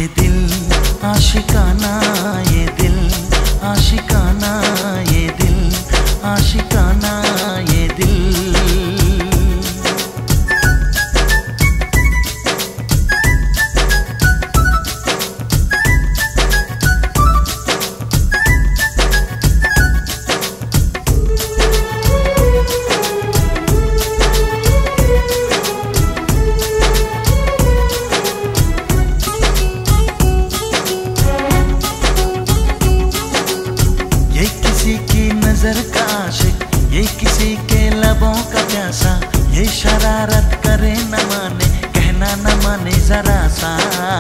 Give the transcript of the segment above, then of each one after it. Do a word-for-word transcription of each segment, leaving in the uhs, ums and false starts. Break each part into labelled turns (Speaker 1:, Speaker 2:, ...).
Speaker 1: दिल आशिकाना, ये दिल आशिकाना, ये दिल आशिकाना, ये दिल। नजर का आशिक, ये किसी के लबों का प्यासा, ये शरारत करे न माने, कहना न माने जरा सा।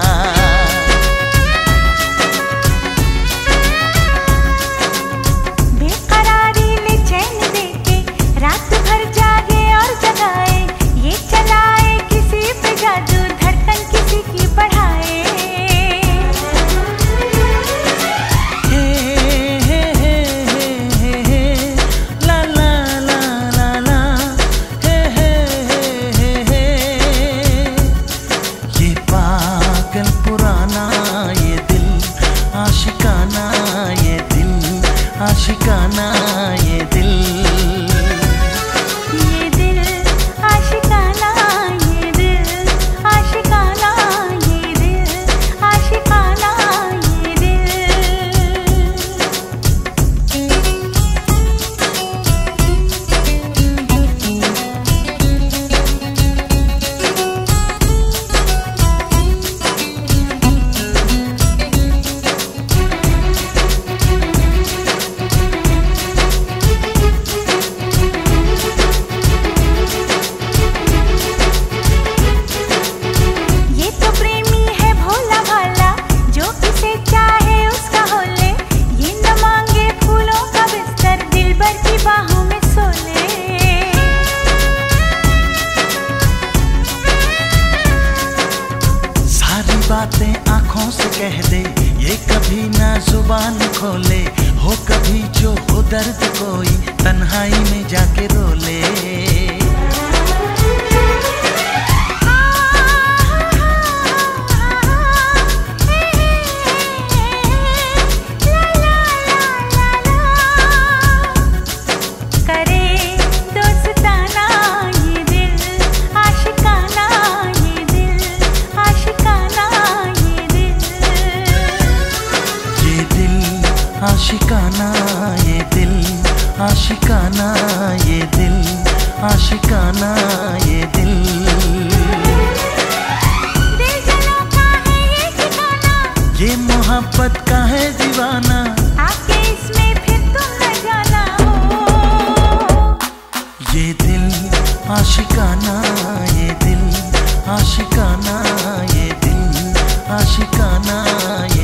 Speaker 2: बेकरारी ले चैन देके रात भर जागे और जगाए, ये चलाए किसी पे जादू, धड़कन किसी की बढ़ाए। आशिकाना, ये दिल आशिकाना, ये दिल। ये दिल आशिकाना, ये दिल आशिकाना, ये दिल आशिकाना, ये दिल।
Speaker 1: बातें आंखों से कह दे, ये कभी ना जुबान खोले, हो कभी जो हो दर्द कोई तन्हाई में जाके रो ले। आशिकाना, ये दिल आशिकाना, ये दिल आशिकाना, ये दिल।
Speaker 2: दिल जलों का है ये ठिकाना,
Speaker 1: ये मोहब्बत का है दीवाना,
Speaker 2: आके इसमें फिर तुम न जाना हो।
Speaker 1: ये दिल आशिकाना, ये दिल आशिकाना, ये दिल आशिकाना।